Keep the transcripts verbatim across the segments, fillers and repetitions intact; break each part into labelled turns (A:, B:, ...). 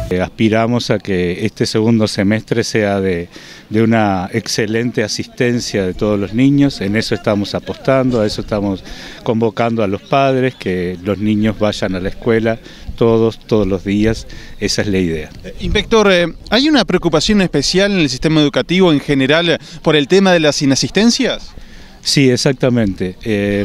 A: Aspiramos a que este segundo semestre sea de, de una excelente asistencia de todos los niños. En eso estamos apostando, a eso estamos convocando a los padres, que los niños vayan a la escuela todos, todos los días. Esa es la idea.
B: Inspector, ¿hay una preocupación especial en el sistema educativo en general por el tema de las inasistencias?
A: Sí, exactamente. Eh,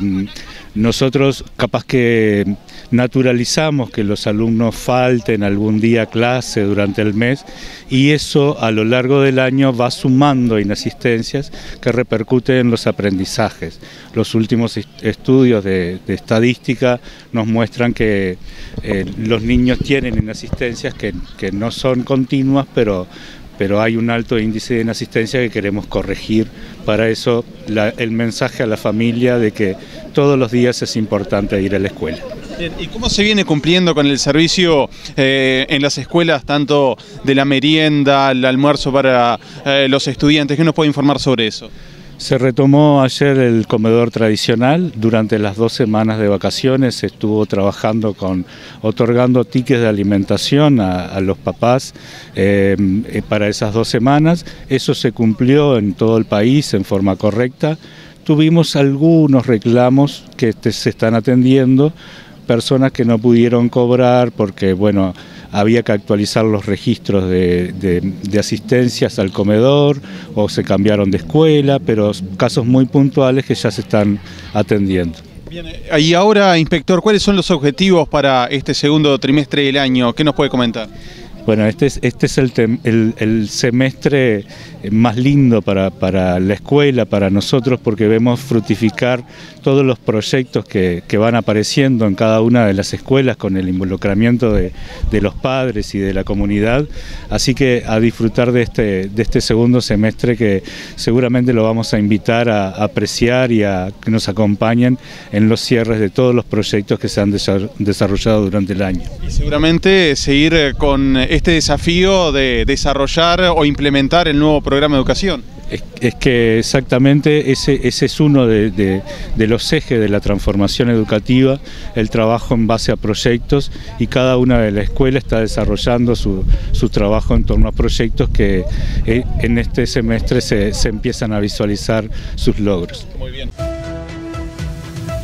A: nosotros capaz que naturalizamos que los alumnos falten algún día a clase durante el mes, y eso a lo largo del año va sumando inasistencias que repercuten en los aprendizajes. Los últimos estudios de, de estadística nos muestran que eh, los niños tienen inasistencias que, que no son continuas, pero pero hay un alto índice de inasistencia que queremos corregir. Para eso la, el mensaje a la familia de que todos los días es importante ir a la escuela.
B: Bien, ¿y cómo se viene cumpliendo con el servicio eh, en las escuelas, tanto de la merienda, el almuerzo para eh, los estudiantes? ¿Qué nos puede informar sobre eso?
A: Se retomó ayer el comedor tradicional. Durante las dos semanas de vacaciones se estuvo trabajando con, otorgando tickets de alimentación a, a los papás eh, para esas dos semanas. Eso se cumplió en todo el país en forma correcta. Tuvimos algunos reclamos que te, se están atendiendo, personas que no pudieron cobrar porque, bueno, había que actualizar los registros de, de, de asistencias al comedor o se cambiaron de escuela, pero casos muy puntuales que ya se están atendiendo.
B: Bien, y ahora, inspector, ¿cuáles son los objetivos para este segundo trimestre del año? ¿Qué nos puede comentar?
A: Bueno, este es, este es el, el, el semestre más lindo para, para la escuela, para nosotros, porque vemos fructificar todos los proyectos que, que van apareciendo en cada una de las escuelas con el involucramiento de, de los padres y de la comunidad. Así que a disfrutar de este, de este segundo semestre, que seguramente lo vamos a invitar a, a apreciar y a que nos acompañen en los cierres de todos los proyectos que se han desarrollado durante el año.
B: Y seguramente seguir con este desafío de desarrollar o implementar el nuevo programa de educación.
A: Es, es que exactamente ese, ese es uno de, de, de los ejes de la transformación educativa, el trabajo en base a proyectos, y cada una de las escuelas está desarrollando su, su trabajo en torno a proyectos que eh, en este semestre se, se empiezan a visualizar sus logros.
B: Muy bien.